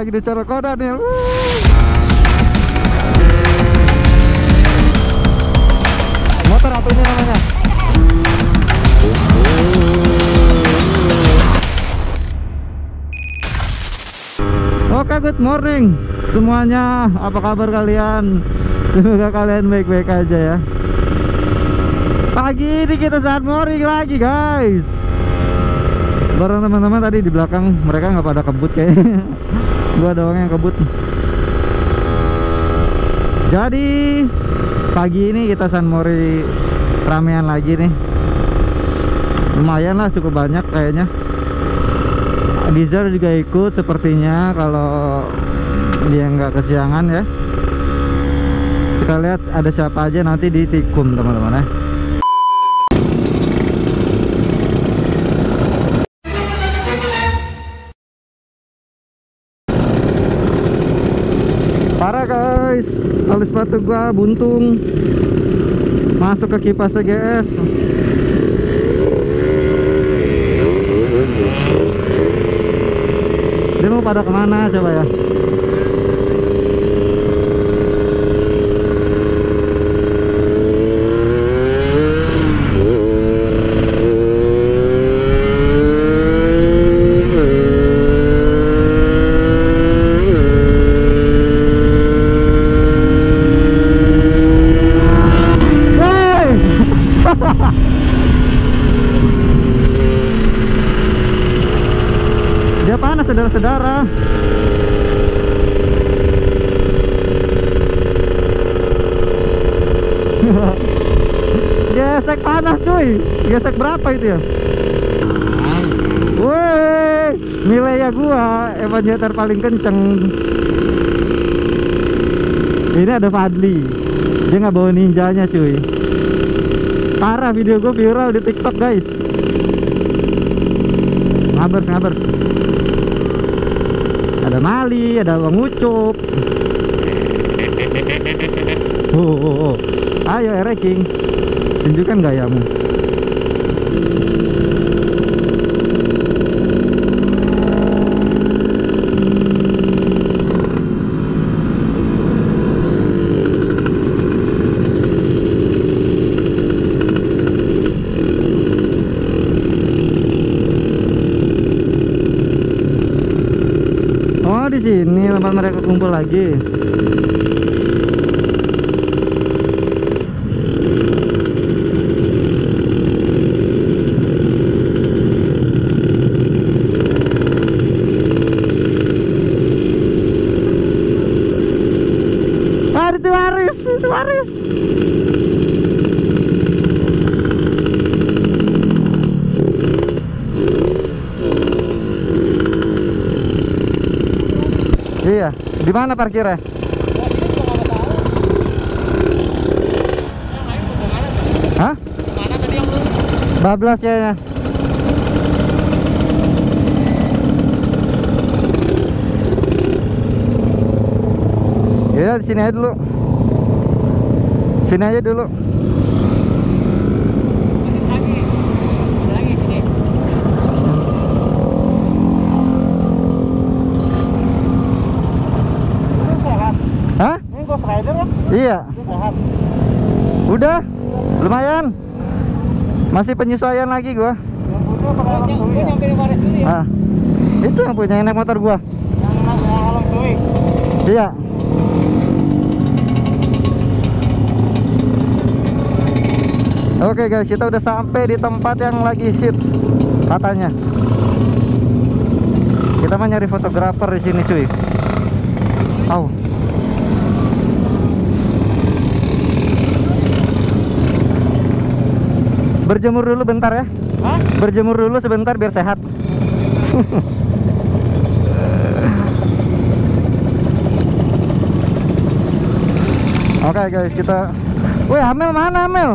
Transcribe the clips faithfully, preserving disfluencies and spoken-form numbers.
lagi di Corokoda nih. Motor apa ini namanya? Oke, good morning semuanya. Apa kabar kalian? Semoga kalian baik-baik aja ya. Pagi ini kita sunmori lagi guys. Bareng teman-teman tadi di belakang, mereka nggak pada kebut kayaknya. Gua doang yang kebut. Jadi pagi ini kita sunmori ramean lagi nih. Lumayan lah, cukup banyak kayaknya. Dizar juga ikut sepertinya kalau dia nggak kesiangan ya. Kita lihat ada siapa aja nanti di Tikum teman-teman ya. Parah guys, tali sepatu gua buntung masuk ke kipas G S. Dia mau pada kemana coba ya? Dia panas saudara-saudara. Gesek panas cuy. Gesek berapa itu ya? Woi, nilai ya gua evaluator paling kenceng. Ini ada Fadli. Dia nggak bawa ninjanya cuy. Parah, video gue viral di TikTok guys. Ngabers ngabers. Ada Mali, ada Bang Ucup. Oh, oh, oh. Ayo Ereking, tunjukkan gayamu. Oh, di sini tempat mereka kumpul lagi. Ah, itu Waris, itu Waris. Iya, di mana parkirnya? Hah? Mana tadi yang belum? Bablas kayaknya. Ya, di sini aja dulu. Sini aja dulu. Lagi. Lagi sini. Hah? Ini Ghost Rider ya? Iya. Sehat. Udah, lumayan. Masih penyesuaian lagi gua. Yang punya pakai alam suwi ya? Nyampe di Waris dulu ya? Ah, itu yang punya, yang naik motor gua. Yang naik alam suwi? Iya. Oke guys, kita udah sampai di tempat yang lagi hits katanya. Kita mah nyari fotografer di sini cuy. Au. Berjemur dulu bentar ya. Hah? Berjemur dulu sebentar biar sehat. Oke okay, guys, kita. Woi, Amel mana Amel?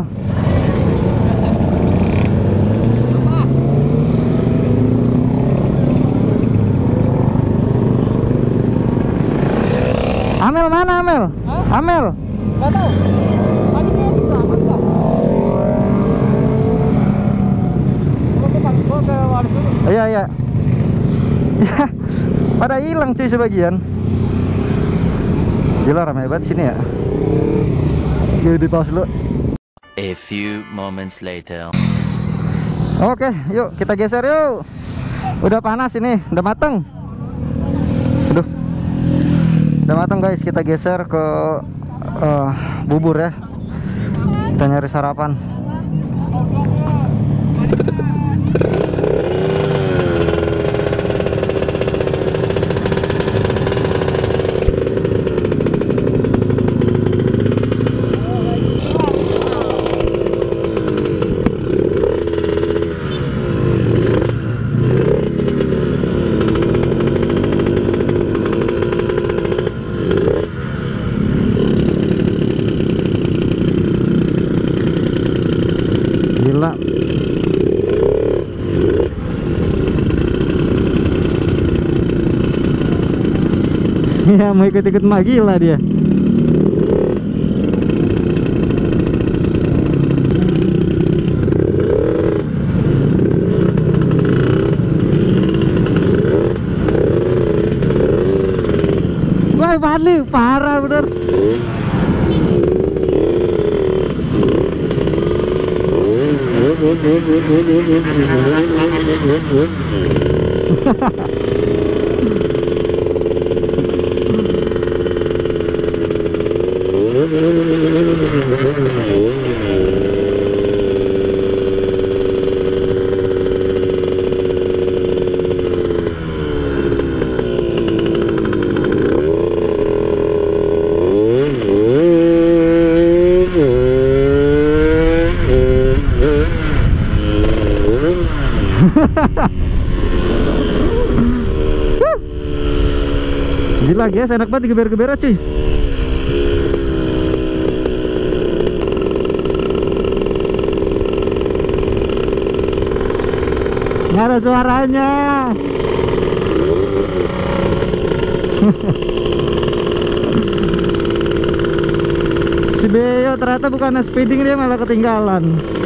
Amel mana Amel? Hah? Amel? Gak tahu. Tadi dia selamat kok. Iya iya. pada hilang cuy sebagian. Gila ramai banget sini ya. Yuk di pause dulu. A few moments later. Oke, yuk kita geser yuk. Udah panas ini, udah mateng. Aduh, udah mateng guys. Kita geser ke uh, bubur ya. Kita nyari sarapan. Gila. Ya mau ikut-ikut mah gila dia. Wah Fadli parah bener. Gila guys, enak banget digeber-geber cuy. Nggak ada suaranya. Si Beo ternyata bukan speeding, dia malah ketinggalan.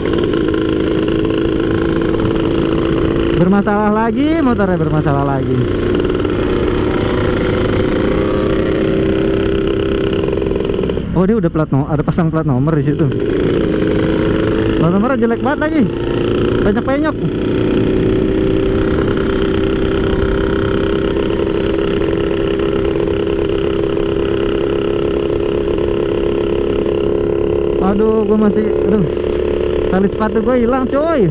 Bermasalah lagi, motornya bermasalah lagi. Oh dia udah plat nomor, ada pasang plat nomor di situ. Plat nomornya jelek banget lagi, banyak penyok. Aduh, gue masih, aduh, tali sepatu gue hilang coy.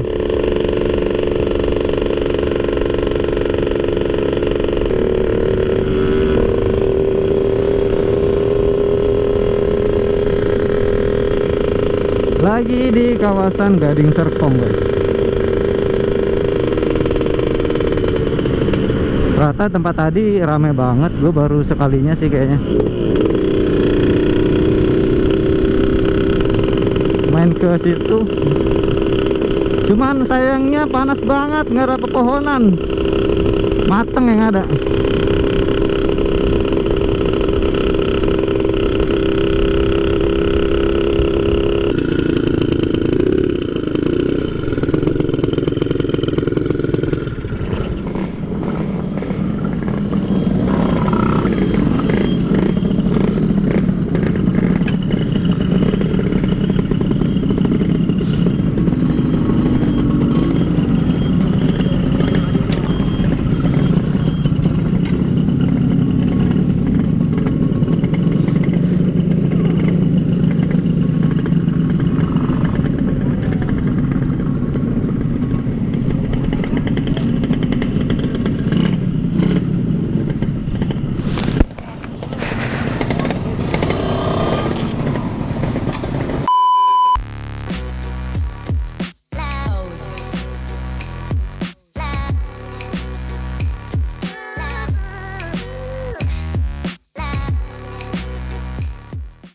Lagi di kawasan Gading Serpong guys. Ternyata tempat tadi rame banget. Gue baru sekalinya sih kayaknya main ke situ. Cuman sayangnya panas banget, nggak ada pepohonan. Mateng yang ada.